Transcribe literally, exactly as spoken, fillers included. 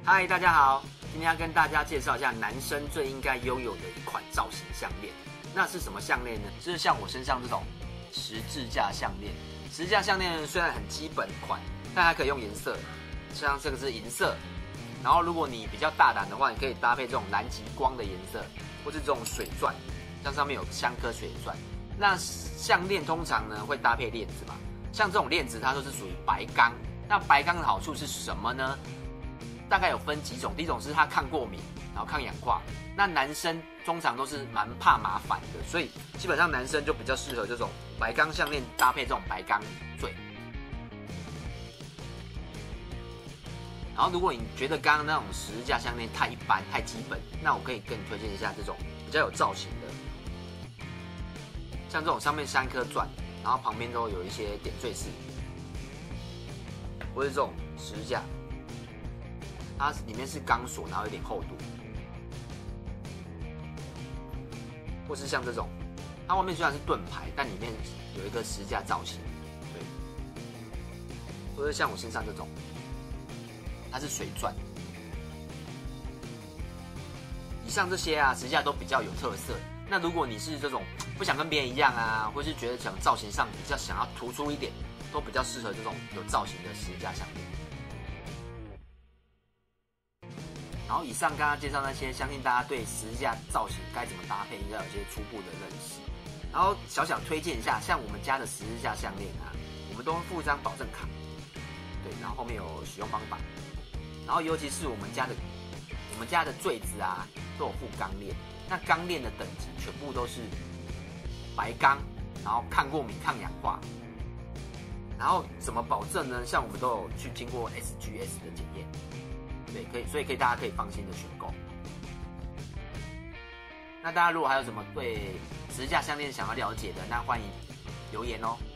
嗨，大家好，今天要跟大家介绍一下男生最应该拥有的一款造型项链。那是什么项链呢？就是像我身上这种十字架项链。十字架项链虽然很基本款，但它可以用颜色，像这个是银色。然后如果你比较大胆的话，你可以搭配这种蓝极光的颜色，或是这种水钻，像上面有香颗水钻。那项链通常呢会搭配链子嘛，像这种链子它都是属于白钢。那白钢的好处是什么呢？大概有分几种，第一种是它抗过敏，然后抗氧化。那男生通常都是蛮怕麻烦的，所以基本上男生就比较适合这种白钢项链搭配这种白钢坠。然后如果你觉得刚刚那种十字架项链太一般、太基本，那我可以跟你推荐一下这种比较有造型的，像这种上面三颗钻，然后旁边都有一些点缀饰，或是这种十字架。它里面是钢索，然后有点厚度，或是像这种，它外面虽然是盾牌，但里面有一个十字架造型，对，或者像我身上这种，它是水钻。以上这些啊，十字架都比较有特色。那如果你是这种不想跟别人一样啊，或是觉得想造型上比较想要突出一点，都比较适合这种有造型的十字架项链。然后以上刚刚介绍那些，相信大家对十字架造型该怎么搭配，应该有一些初步的认识。然后小小推荐一下，像我们家的十字架项链啊，我们都会附一张保证卡，对，然后后面有使用方法。然后尤其是我们家的我们家的坠子啊，都有附钢链。那钢链的等级全部都是白钢，然后抗过敏、抗氧化。然后怎么保证呢？像我们都有去经过 S G S 的检验。对，可以，所以可以，大家可以放心的选购。那大家如果还有什么对十字架项链想要了解的，那欢迎留言哦。